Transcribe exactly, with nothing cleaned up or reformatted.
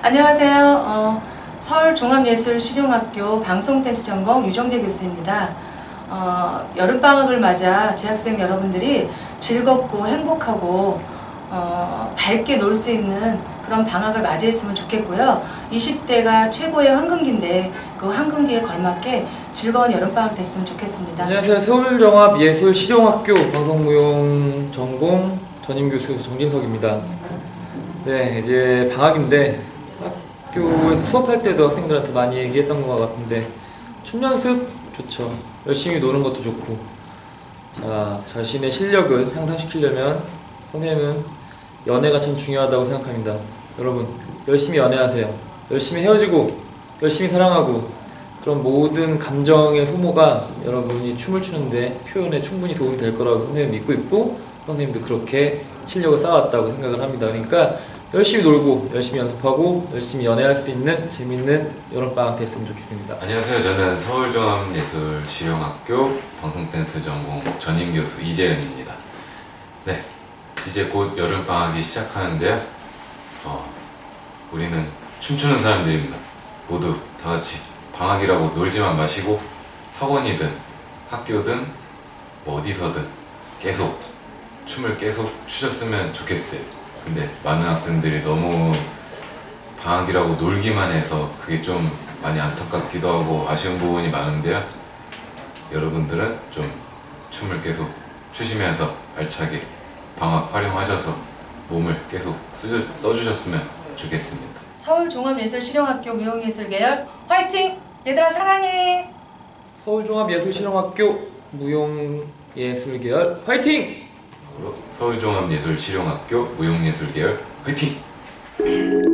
안녕하세요. 어, 서울종합예술실용학교 방송댄스 전공 유정재 교수입니다. 어, 여름방학을 맞아 재학생 여러분들이 즐겁고 행복하고 어, 밝게 놀 수 있는 그런 방학을 맞이했으면 좋겠고요. 이십 대가 최고의 황금기인데 그 황금기에 걸맞게 즐거운 여름방학 됐으면 좋겠습니다. 안녕하세요. 서울종합예술실용학교 방송무용 전공 전임교수 정진석입니다. 네, 이제 방학인데 학교에서 수업할 때도 학생들한테 많이 얘기했던 것 같은데 춤 연습 좋죠. 열심히 노는 것도 좋고, 자, 자신의 실력을 향상시키려면 선생님은 연애가 참 중요하다고 생각합니다. 여러분, 열심히 연애하세요. 열심히 헤어지고 열심히 사랑하고, 그런 모든 감정의 소모가 여러분이 춤을 추는데 표현에 충분히 도움이 될 거라고 선생님 믿고 있고, 선생님도 그렇게 실력을 쌓아왔다고 생각을 합니다. 그러니까 열심히 놀고 열심히 연습하고 열심히 연애할 수 있는 재밌는 여름방학 됐으면 좋겠습니다. 안녕하세요. 저는 서울종합예술실용학교 방송댄스 전공 전임교수 이재은입니다. 네, 이제 곧 여름방학이 시작하는데요. 어, 우리는 춤추는 사람들입니다. 모두 다같이 방학이라고 놀지만 마시고 학원이든 학교든 뭐 어디서든 계속 춤을 계속 추셨으면 좋겠어요. 근데 많은 학생들이 너무 방학이라고 놀기만 해서 그게 좀 많이 안타깝기도 하고 아쉬운 부분이 많은데요. 여러분들은 좀 춤을 계속 추시면서 알차게 방학 활용하셔서 몸을 계속 쓰주, 써주셨으면 좋겠습니다. 서울종합예술실용학교 무용예술계열 화이팅! 얘들아 사랑해! 서울종합예술실용학교 무용예술계열 화이팅! 서울종합예술실용학교 무용예술계열 화이팅!